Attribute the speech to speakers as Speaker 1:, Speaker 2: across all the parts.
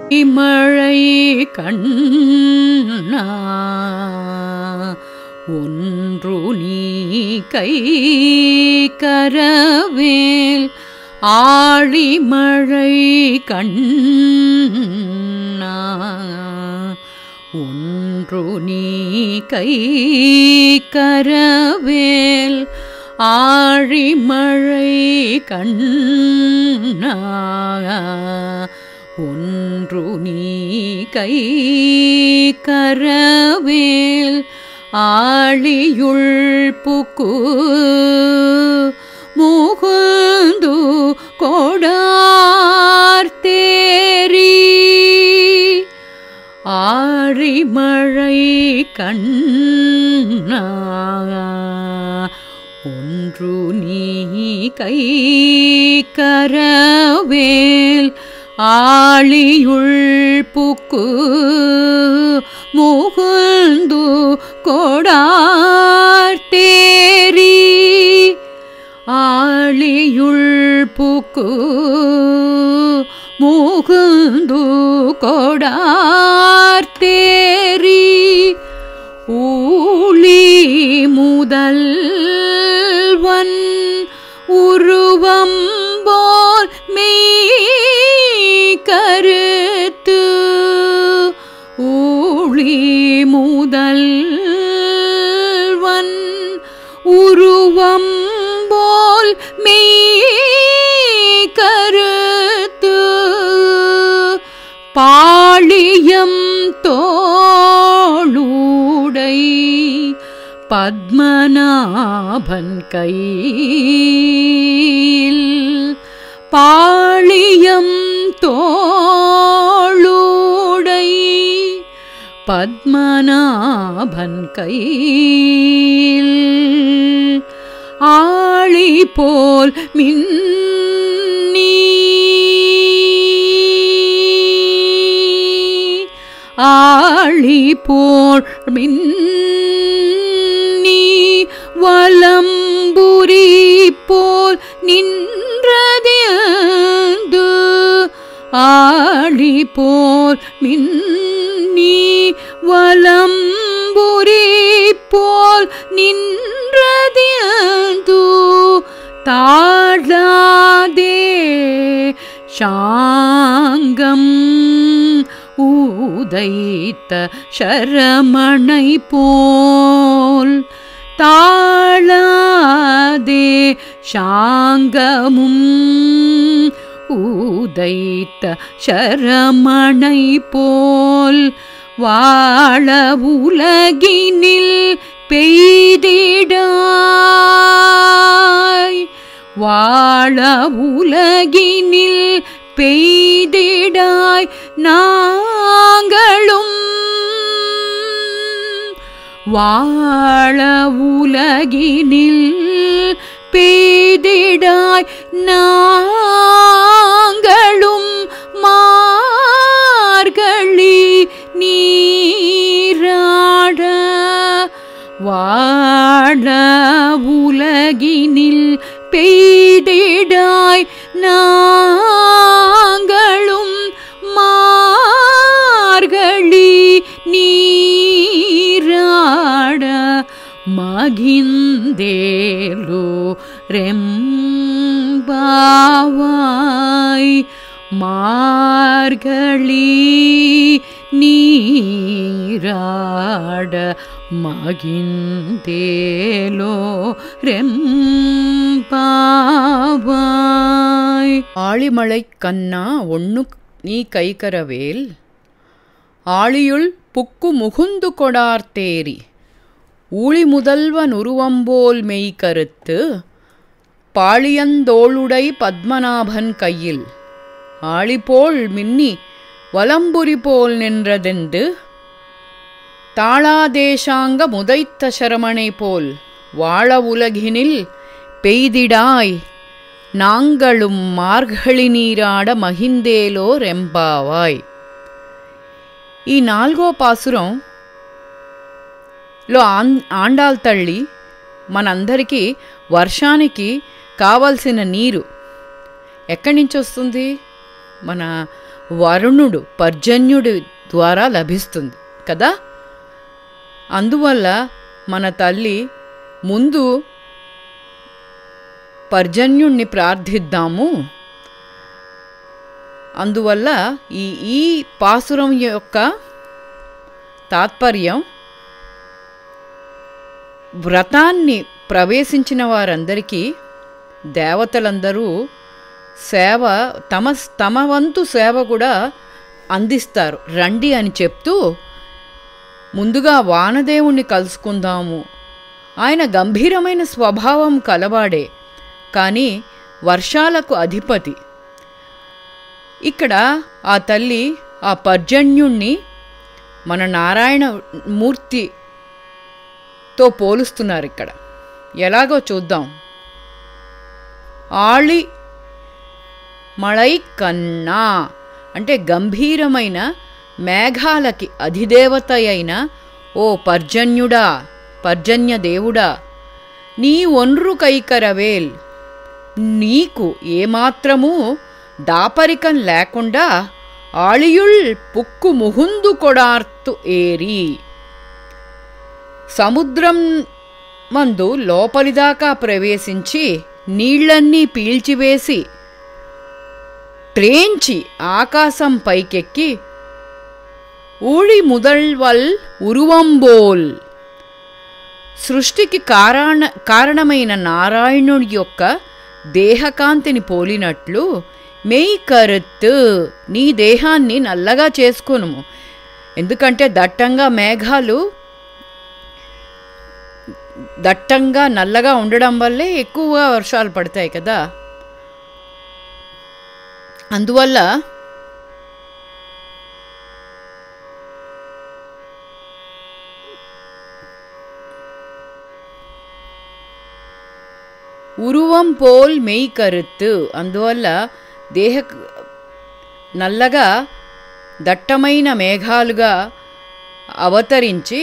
Speaker 1: மழை கண்ணா ஒன்று நீ கை கரவேல் ஆழிமழை கண்ணா ஒன்று நீ கை கரவேல் ஆழிமழை கண்ணா ஒன்று நீ கை கரவேல் ஆழியுள் புக்கு முகுந்து கொடார்த்தேரி ஆழிமழை கண்ணா ஒன்று நீ கை கரவேல் ஆழியுள் புக்கு முகுந்து கொடார்த்தேரி ஆழியுள் புக்கு முகுந்து கொடார்த்தேரி ஊழி முதல்வன் உருவம் போல் மெய் கருத்து ஊழி முதல்வன் உருவம் போல் மெய் கருத்து பாழியம் தோளுடை பத்மநாபன் கையில் பாழியம் தோளுடை பத்மநாபன் கையில் ஆழி போல் மின்னி ஆழி போல் மின்னி வலம்புரி போல் நின்றதேந்து ஆழி போல் மின்னி வலம்புரி போல் நின்றதேந்து தாழாதே சாங்கம் ஊதைத்த சரமணை போல் தாழாதே சாங்கமும் ஊதைத்த சரமணை போல் வாழ உலகினில் பெய்திடாய் வாழ உலகினில் பெய்திடாய் நாங்களும் வாழ உலகினில் பெய்திடாய் நாங்களும் மார்கழி நீராட வாழ உலகினில் பெய்திடாய் நாங்களும் மார்கழி நீராட மகிழ்ந்தேலோ ரெம்பாவாய் மார்கழி நீராட மகிழ்ந்தேலோ ரெம்பாவாய் ஆழிமழை கண்ணா ஒண்ணு நீ கைகரவேல் ஆழியுள் புக்கு முகுந்து கொடார்த்தேரி ஊழி முதல்வன் உருவம்போல் மெய் கருத்து பாழியந்தோளுடை பத்மநாபன் கையில் ஆழிபோல் மின்னி வலம்புரி போல் நின்றதெந்து தாளாதேசாங்க முதைத்த சரமணை போல் வாழ உலகினில் பெய்திடாய் நாங்களும் மார்கழி நீராட మహిందేలో రెంబావాయ్. ఈ 4వ పాసురంలో ఆండాల్ తల్లి మనందరికీ వర్షానికి కావలసిన నీరు ఎక్కడి నుంచి వస్తుంది? మన వరుణుడు పర్జన్యుడి ద్వారా లభిస్తుంది కదా. అందువల్ల మన తల్లి ముందు పర్జన్యుణ్ణి ప్రార్థిద్దాము. అందువల్ల ఈ పాసురం యొక్క తాత్పర్యం, వ్రతాన్ని ప్రవేశించిన వారందరికీ దేవతలందరూ సేవ తమ వంతు సేవ కూడా అందిస్తారు రండి అని చెప్తూ, ముందుగా వానదేవుణ్ణి కలుసుకుందాము. ఆయన గంభీరమైన స్వభావం కలవాడే, కానీ వర్షాలకు అధిపతి. ఇక్కడ ఆ తల్లి ఆ పర్జన్యుణ్ణి మన నారాయణమూర్తితో పోలుస్తున్నారు. ఇక్కడ ఎలాగో చూద్దాం. ఆళి మళై కన్నా అంటే గంభీరమైన మేఘాలకి అధిదేవత అయిన ఓ పర్జన్యుడా, పర్జన్య దేవుడా, నీ ఒన్రు కైకరవేల్, నీకు ఏమాత్రమూ దాపరికం లేకుండా ఆళియుల్ పుక్కు ముహుందు కొడార్తు ఏరి, సముద్రం మందు లోపలిదాకా ప్రవేశించి నీళ్లన్నీ పీల్చివేసి ట్రేంచి ఆకాశం పైకెక్కి ఊళి ముదల్వల్ ఉరువంబోల్, సృష్టికి కారణమైన నారాయణుడి యొక్క దేహకాంతిని పోలినట్లు మెయ్ కరుత్తు, నీ దేహాన్ని నల్లగా చేసుకొను. ఎందుకంటే మేఘాలు దట్టంగా నల్లగా ఉండడం వల్లే ఎక్కువగా వర్షాలు పడతాయి కదా. అందువల్ల ఉరువం పోల్ మెయ్ కరుత్తు, అందువల్ల నల్లగా దట్టమైన మేఘాలుగా అవతరించి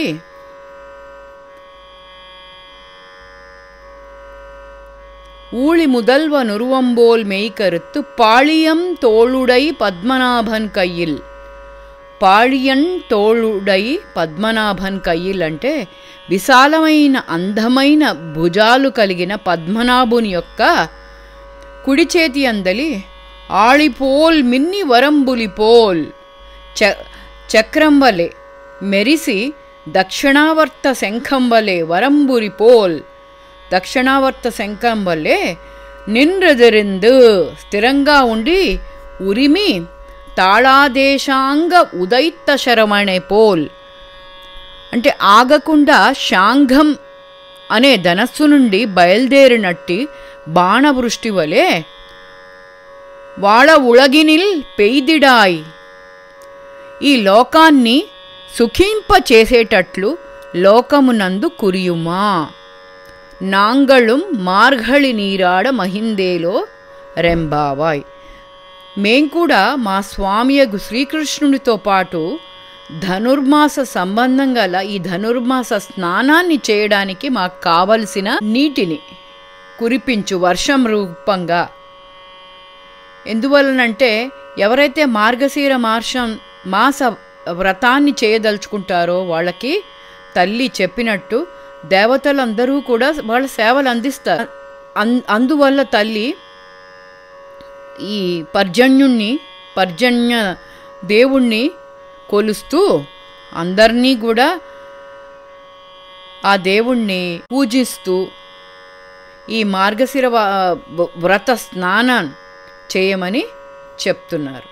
Speaker 1: ఊళి ముదల్వ నురువంబోల్ మెయ్ కరుత్తు పాళియం తోళుడై పద్మనాభన్ కయ్యిల్. పాళియన్ తోళుడై పద్మనాభన్ కయ్యిల్ అంటే విశాలమైన అందమైన భుజాలు కలిగిన పద్మనాభుని యొక్క కుడి చేతి అందలి ఆళిపోల్ మిన్ని వరంబులిపోల్, చక్రం వలె మెరిసి దక్షిణావర్త శంఖం వలె వరంబులిపోల్, దక్షిణావర్త శంఖం వల్లే నిన్రెదిరిందు, స్థిరంగా ఉండి ఉరిమి తాళాదేశాంగ ఉదైత్త శరమణే పోల్ అంటే ఆగకుండా శాంఘం అనే ధనస్సు నుండి బయలుదేరినట్టి బాణవృష్టి వలె వాళ ఉళగినిల్ పెయిదిడాయ్, ఈ లోకాన్ని సుఖింపచేసేటట్లు లోకమునందు కురియుమా. నాంగళుం మార్గళి నీరాడ మహిందేలో రెంబావాయ్, మేం కూడా మా స్వామియగు శ్రీకృష్ణునితో పాటు ధనుర్మాస సంబంధం గల ఈ ధనుర్మాస స్నానాన్ని చేయడానికి మాకు కావలసిన నీటిని కురిపించు వర్షం రూపంగా. ఎందువలనంటే ఎవరైతే మార్గశీర మాస వ్రతాన్ని చేయదలుచుకుంటారో వాళ్ళకి తల్లి చెప్పినట్టు దేవతలందరూ కూడా వాళ్ళ సేవలు అందిస్తారు. అందువల్ల తల్లి ఈ పర్జన్య దేవుణ్ణి కొలుస్తూ అందరినీ కూడా ఆ దేవుణ్ణి పూజిస్తూ ఈ మార్గశిర వ్రత స్నానం చేయమని చెప్తున్నారు.